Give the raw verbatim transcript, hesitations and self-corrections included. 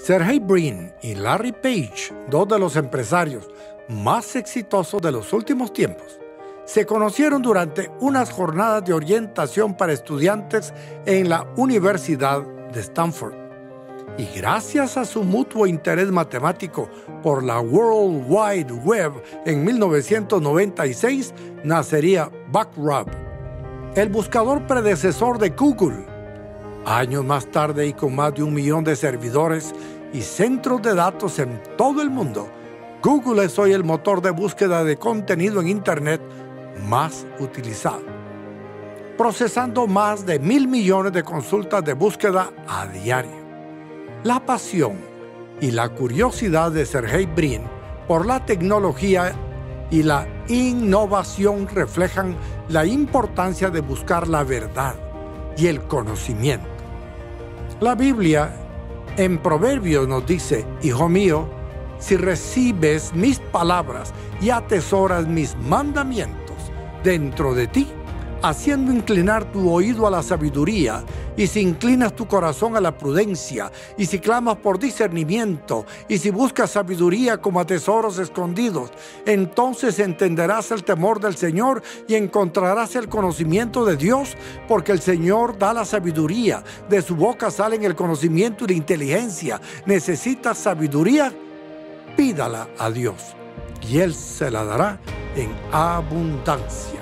Sergey Brin y Larry Page, dos de los empresarios más exitosos de los últimos tiempos, se conocieron durante unas jornadas de orientación para estudiantes en la Universidad de Stanford. Y gracias a su mutuo interés matemático por la World Wide Web en mil novecientos noventa y seis, nacería Backrub, el buscador predecesor de Google. Años más tarde, y con más de un millón de servidores y centros de datos en todo el mundo, Google es hoy el motor de búsqueda de contenido en Internet más utilizado, procesando más de mil millones de consultas de búsqueda a diario. La pasión y la curiosidad de Sergey Brin por la tecnología y la innovación reflejan la importancia de buscar la verdad y el conocimiento. La Biblia en Proverbios nos dice: hijo mío, si recibes mis palabras y atesoras mis mandamientos dentro de ti, haciendo inclinar tu oído a la sabiduría, y si inclinas tu corazón a la prudencia, y si clamas por discernimiento, y si buscas sabiduría como a tesoros escondidos, entonces entenderás el temor del Señor y encontrarás el conocimiento de Dios, porque el Señor da la sabiduría, de su boca salen el conocimiento y la inteligencia. ¿Necesitas sabiduría? Pídala a Dios, y Él se la dará en abundancia.